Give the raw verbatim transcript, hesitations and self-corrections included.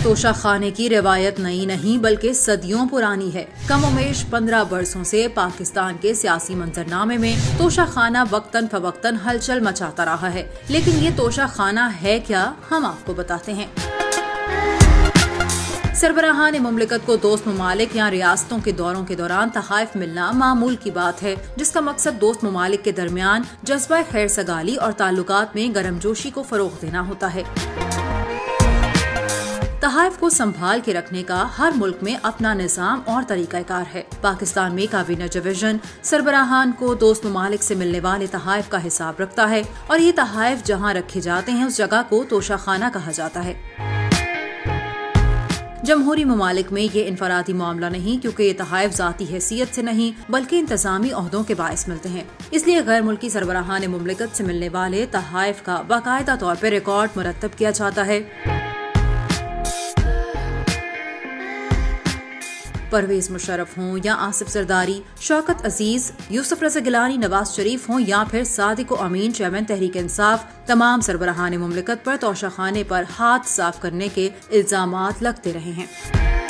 तोशा खाने की रिवायत नई नहीं बल्कि सदियों पुरानी है। कमोबेश पंद्रह बरसों से पाकिस्तान के सियासी मंजरनामे में तोशा खाना वक्तन फवक्तन हलचल मचाता रहा है। लेकिन ये तोशा खाना है क्या, हम आपको बताते हैं। सरबराहान मुमलिकत को दोस्त ममालिक या रियासतों के दौरों के दौरान तहाइफ मिलना मामूल की बात है, जिसका मकसद दोस्त ममालिक के दरमियान जज्बा खैर सगाली और ताल्लुकात में गर्मजोशी को फरोग देना होता है। तहाइफ को संभाल के रखने का हर मुल्क में अपना निज़ाम और तरीक़ाकार है। पाकिस्तान में काबीना डिवीजन सरबराहान को दोस्त ममालिक से मिलने वाले तहाइफ का हिसाब रखता है और ये तहाइफ जहाँ रखे जाते हैं उस जगह को तोशा खाना कहा जाता है। जमहूरी ममालिक में ये इनफरादी मामला नहीं, क्योंकि ये तहाइफ ज़ाती हैसियत से नहीं बल्कि इंतजामी ओहदों के बायस मिलते हैं। इसलिए गैर मुल्की सरबराहान मुमलिकत से मिलने वाले तहाइफ का बाकायदा तौर पर रिकॉर्ड मुरतब किया जाता है। परवेज मुशर्रफ हों या आसिफ जरदारी, शौकत अजीज, यूसुफ रज़ा गिलानी, नवाज शरीफ हों या फिर सादिक व अमीन चेयरमैन तहरीक इंसाफ, तमाम सरबराहान मुमलिकत पर तोशा खाने पर हाथ साफ करने के इल्जामात लगते रहे हैं।